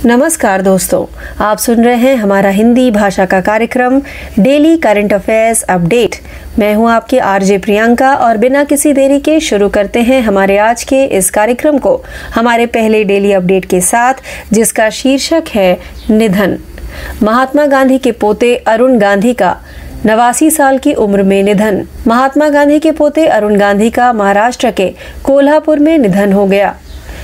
नमस्कार दोस्तों, आप सुन रहे हैं हमारा हिंदी भाषा का कार्यक्रम डेली करंट अफेयर्स अपडेट। मैं हूं आपकी आरजे प्रियंका और बिना किसी देरी के शुरू करते हैं हमारे आज के इस कार्यक्रम को हमारे पहले डेली अपडेट के साथ, जिसका शीर्षक है निधन। महात्मा गांधी के पोते अरुण गांधी का 89 साल की उम्र में निधन। महात्मा गांधी के पोते अरुण गांधी का महाराष्ट्र के कोल्हापुर में निधन हो गया।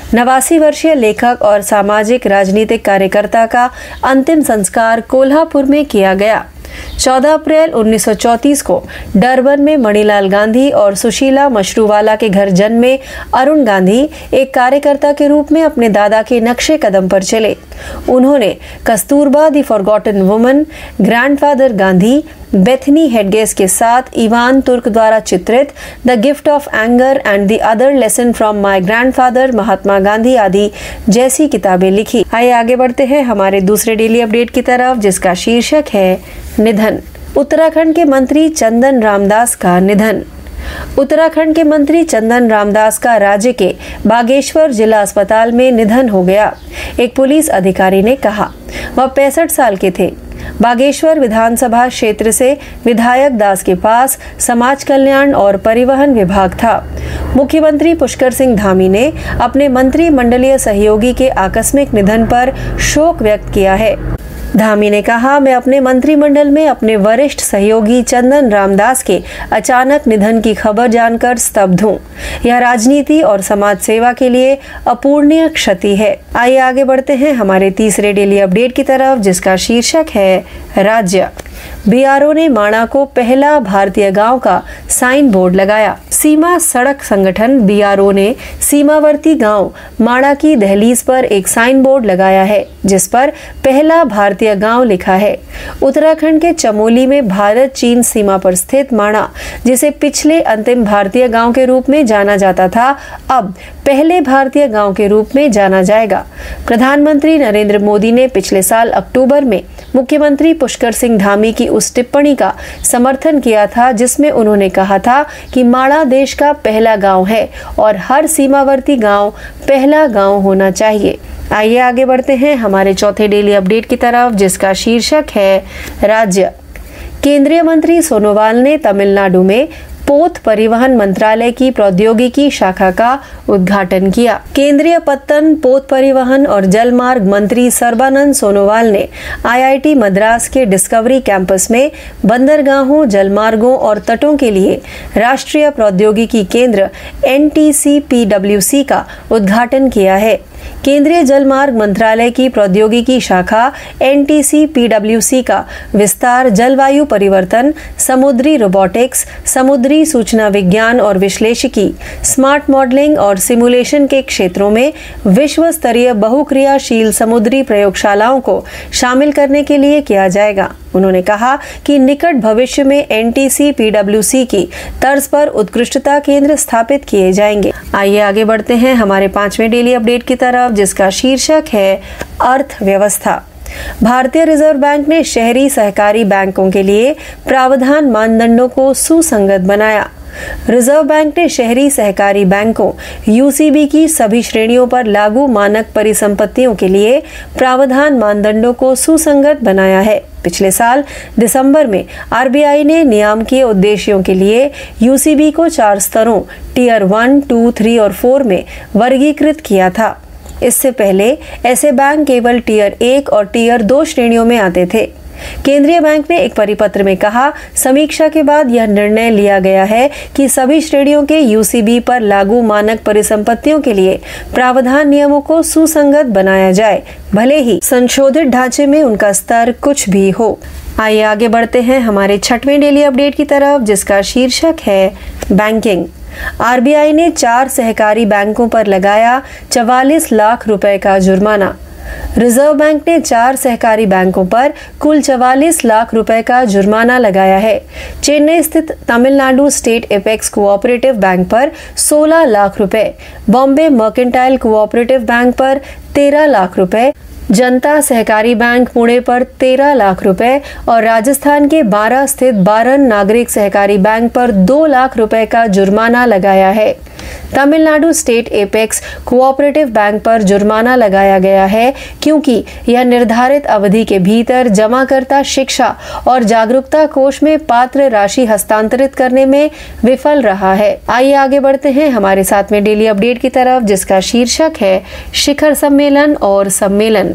89 वर्षीय लेखक और सामाजिक राजनीतिक कार्यकर्ता का अंतिम संस्कार कोल्हापुर में किया गया। 14 अप्रैल 1934 को डरबन में मणिलाल गांधी और सुशीला मशरूवाला के घर जन्मे अरुण गांधी एक कार्यकर्ता के रूप में अपने दादा के नक्शे कदम पर चले। उन्होंने Kasturba the forgotten woman, grandfather Gandhi, Bethany हेडगेस के साथ इवान तुर्क द्वारा चित्रित the gift of anger and the other lesson from my grandfather Mahatma Gandhi आदि जैसी किताबें लिखी। आइए आगे बढ़ते हैं हमारे दूसरे डेली अपडेट की तरफ, जिसका शीर्षक है निधन। उत्तराखंड के मंत्री चंदन रामदास का निधन। उत्तराखंड के मंत्री चंदन रामदास का राज्य के बागेश्वर जिला अस्पताल में निधन हो गया। एक पुलिस अधिकारी ने कहा वह 65 साल के थे। बागेश्वर विधानसभा क्षेत्र से विधायक दास के पास समाज कल्याण और परिवहन विभाग था। मुख्यमंत्री पुष्कर सिंह धामी ने अपने मंत्रिमंडलीय सहयोगी के आकस्मिक निधन पर शोक व्यक्त किया है। धामी ने कहा, मैं अपने मंत्रिमंडल में अपने वरिष्ठ सहयोगी चंदन रामदास के अचानक निधन की खबर जानकर स्तब्ध हूँ। यह राजनीति और समाज सेवा के लिए अपूर्णीय क्षति है। आइए आगे बढ़ते हैं हमारे तीसरे डेली अपडेट की तरफ, जिसका शीर्षक है राज्य। बीआरओ ने माणा को पहला भारतीय गांव का साइन बोर्ड लगाया। सीमा सड़क संगठन बीआरओ ने सीमावर्ती गांव माणा की दहलीज पर एक साइन बोर्ड लगाया है, जिस पर पहला भारतीय गांव लिखा है। उत्तराखंड के चमोली में भारत चीन सीमा पर स्थित माणा, जिसे पिछले अंतिम भारतीय गांव के रूप में जाना जाता था, अब पहले भारतीय गांव के रूप में जाना जाएगा। प्रधानमंत्री नरेंद्र मोदी ने पिछले साल अक्टूबर में मुख्यमंत्री पुष्कर सिंह धामी की उस टिप्पणी का समर्थन किया था, जिसमें उन्होंने कहा था कि माणा देश का पहला गांव है और हर सीमावर्ती गांव पहला गांव होना चाहिए। आइए आगे बढ़ते हैं हमारे चौथे डेली अपडेट की तरफ, जिसका शीर्षक है राज्य। केंद्रीय मंत्री सोनोवाल ने तमिलनाडु में पोत परिवहन मंत्रालय की प्रौद्योगिकी शाखा का उद्घाटन किया। केंद्रीय पत्तन, पोत परिवहन और जलमार्ग मंत्री सर्बानंद सोनोवाल ने आईआईटी मद्रास के डिस्कवरी कैंपस में बंदरगाहों, जलमार्गों और तटों के लिए राष्ट्रीय प्रौद्योगिकी केंद्र NTCPWC का उद्घाटन किया है। केंद्रीय जलमार्ग मंत्रालय की प्रौद्योगिकी शाखा NTCPWC का विस्तार जलवायु परिवर्तन, समुद्री रोबोटिक्स, समुद्री सूचना विज्ञान और विश्लेषिकी, स्मार्ट मॉडलिंग और सिमुलेशन के क्षेत्रों में विश्व स्तरीय बहुक्रियाशील समुद्री प्रयोगशालाओं को शामिल करने के लिए किया जाएगा। उन्होंने कहा कि निकट भविष्य में NTCPWC की तर्ज पर उत्कृष्टता केंद्र स्थापित किए जाएंगे। आइए आगे बढ़ते हैं हमारे पांचवें डेली अपडेट की तरफ, जिसका शीर्षक है अर्थव्यवस्था। भारतीय रिजर्व बैंक ने शहरी सहकारी बैंकों के लिए प्रावधान मानदंडों को सुसंगत बनाया। रिजर्व बैंक ने शहरी सहकारी बैंकों UCB की सभी श्रेणियों पर लागू मानक परिसंपत्तियों के लिए प्रावधान मानदंडों को सुसंगत बनाया है। पिछले साल दिसंबर में RBI ने नियामकीय उद्देश्यों के लिए UCB को 4 स्तरों टियर 1, 2, 3 और 4 में वर्गीकृत किया था। इससे पहले ऐसे बैंक केवल टियर 1 और टियर 2 श्रेणियों में आते थे। केंद्रीय बैंक ने एक परिपत्र में कहा, समीक्षा के बाद यह निर्णय लिया गया है कि सभी श्रेणियों के UCB पर लागू मानक परिसंपत्तियों के लिए प्रावधान नियमों को सुसंगत बनाया जाए, भले ही संशोधित ढांचे में उनका स्तर कुछ भी हो। आइए आगे बढ़ते हैं हमारे छठवें डेली अपडेट की तरफ, जिसका शीर्षक है बैंकिंग। RBI ने 4 सहकारी बैंकों पर लगाया 44 लाख रुपए का जुर्माना। रिजर्व बैंक ने 4 सहकारी बैंकों पर कुल 44 लाख रुपए का जुर्माना लगाया है। चेन्नई स्थित Tamil Nadu state apex cooperative bank पर 16 लाख रुपए, बॉम्बे मर्केंटाइल कोऑपरेटिव बैंक पर 13 लाख रुपए, जनता सहकारी बैंक पुणे पर 13 लाख रुपए और राजस्थान के 12 स्थित बारन नागरिक सहकारी बैंक पर 2 लाख रुपए का जुर्माना लगाया है। Tamil Nadu state apex cooperative bank पर जुर्माना लगाया गया है क्योंकि यह निर्धारित अवधि के भीतर जमाकर्ता शिक्षा और जागरूकता कोष में पात्र राशि हस्तांतरित करने में विफल रहा है। आइए आगे बढ़ते हैं हमारे साथ में डेली अपडेट की तरफ, जिसका शीर्षक है शिखर सम्मेलन और सम्मेलन।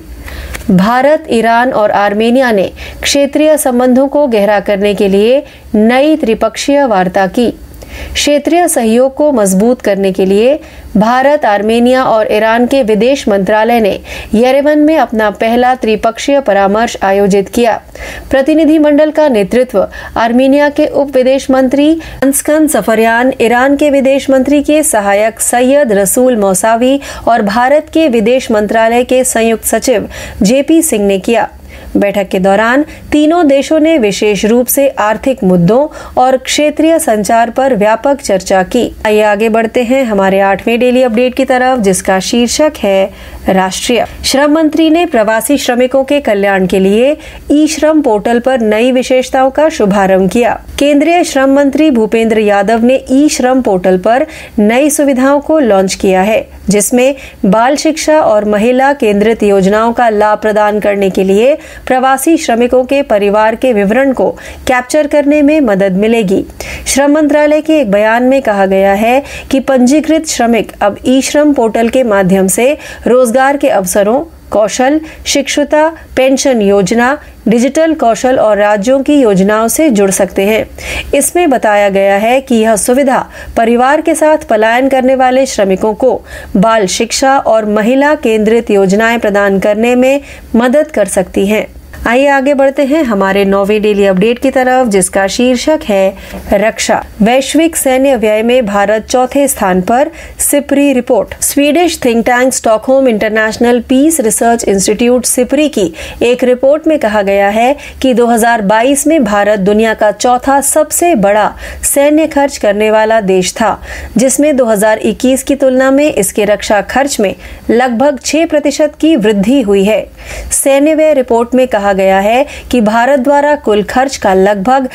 भारत, ईरान और आर्मेनिया ने क्षेत्रीय संबंधों को गहरा करने के लिए नई त्रिपक्षीय वार्ता की। क्षेत्रीय सहयोग को मजबूत करने के लिए भारत, आर्मेनिया और ईरान के विदेश मंत्रालय ने येरेवन में अपना पहला त्रिपक्षीय परामर्श आयोजित किया। प्रतिनिधिमंडल का नेतृत्व आर्मेनिया के उप विदेश मंत्री अंस्कन सफरयान, ईरान के विदेश मंत्री के सहायक सैयद रसूल मौसावी और भारत के विदेश मंत्रालय के संयुक्त सचिव जेपी सिंह ने किया। बैठक के दौरान तीनों देशों ने विशेष रूप से आर्थिक मुद्दों और क्षेत्रीय संचार पर व्यापक चर्चा की। आइए आगे बढ़ते हैं हमारे 8वें डेली अपडेट की तरफ, जिसका शीर्षक है राष्ट्रीय श्रम मंत्री ने प्रवासी श्रमिकों के कल्याण के लिए ई श्रम पोर्टल पर नई विशेषताओं का शुभारंभ किया। केंद्रीय श्रम मंत्री भूपेंद्र यादव ने ई श्रम पोर्टल पर नई सुविधाओं को लॉन्च किया है, जिसमें बाल शिक्षा और महिला केंद्रित योजनाओं का लाभ प्रदान करने के लिए प्रवासी श्रमिकों के परिवार के विवरण को कैप्चर करने में मदद मिलेगी। श्रम मंत्रालय के एक बयान में कहा गया है कि पंजीकृत श्रमिक अब ई श्रम पोर्टल के माध्यम से रोजगार के अवसरों, कौशल, शिक्षुता, पेंशन योजना, डिजिटल कौशल और राज्यों की योजनाओं से जुड़ सकते हैं। इसमें बताया गया है कि यह सुविधा परिवार के साथ पलायन करने वाले श्रमिकों को बाल शिक्षा और महिला केंद्रित योजनाएं प्रदान करने में मदद कर सकती हैं। आइए आगे बढ़ते हैं हमारे 9वें डेली अपडेट की तरफ, जिसका शीर्षक है रक्षा। वैश्विक सैन्य व्यय में भारत चौथे स्थान पर, SIPRI report. Swedish think tank Stockholm International Peace Research Institute SIPRI की एक रिपोर्ट में कहा गया है कि 2022 में भारत दुनिया का चौथा सबसे बड़ा सैन्य खर्च करने वाला देश था, जिसमें 2021 की तुलना में इसके रक्षा खर्च में लगभग 6% की वृद्धि हुई है। सैन्य व्यय रिपोर्ट में कहा गया है कि भारत द्वारा कुल खर्च का लगभग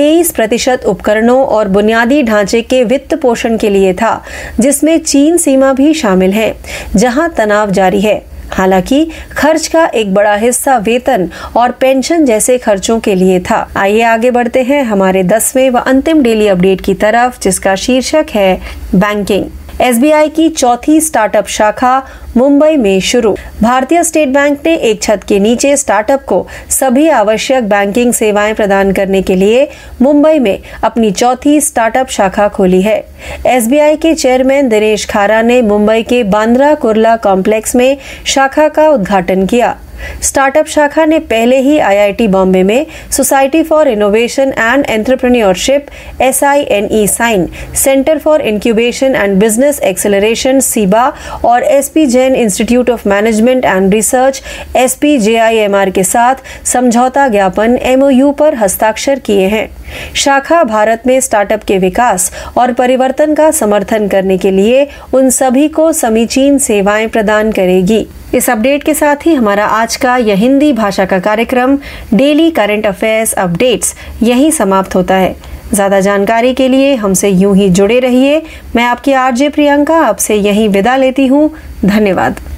23% उपकरणों और बुनियादी ढांचे के वित्त पोषण के लिए था, जिसमें चीन सीमा भी शामिल है, जहां तनाव जारी है। हालांकि खर्च का एक बड़ा हिस्सा वेतन और पेंशन जैसे खर्चों के लिए था। आइए आगे बढ़ते हैं हमारे 10वें व अंतिम डेली अपडेट की तरफ, जिसका शीर्षक है बैंकिंग। SBI की चौथी स्टार्टअप शाखा मुंबई में शुरू। भारतीय स्टेट बैंक ने एक छत के नीचे स्टार्टअप को सभी आवश्यक बैंकिंग सेवाएं प्रदान करने के लिए मुंबई में अपनी चौथी स्टार्टअप शाखा खोली है। SBI के चेयरमैन दिनेश खारा ने मुंबई के बांद्रा कुर्ला कॉम्प्लेक्स में शाखा का उद्घाटन किया। स्टार्टअप शाखा ने पहले ही IIT बॉम्बे में society for innovation and entrepreneurship SINE SINE, centre for incubation and business acceleration SIBA और SP Jain institute of management and research SPJIMR के साथ समझौता ज्ञापन MOU पर हस्ताक्षर किए हैं। शाखा भारत में स्टार्टअप के विकास और परिवर्तन का समर्थन करने के लिए उन सभी को समीचीन सेवाएं प्रदान करेगी। इस अपडेट के साथ ही हमारा आज का यह हिंदी भाषा का कार्यक्रम डेली करंट अफेयर्स अपडेट्स यहीं समाप्त होता है। ज्यादा जानकारी के लिए हमसे यूं ही जुड़े रहिए। मैं आपकी RJ प्रियंका आपसे यहीं विदा लेती हूं। धन्यवाद।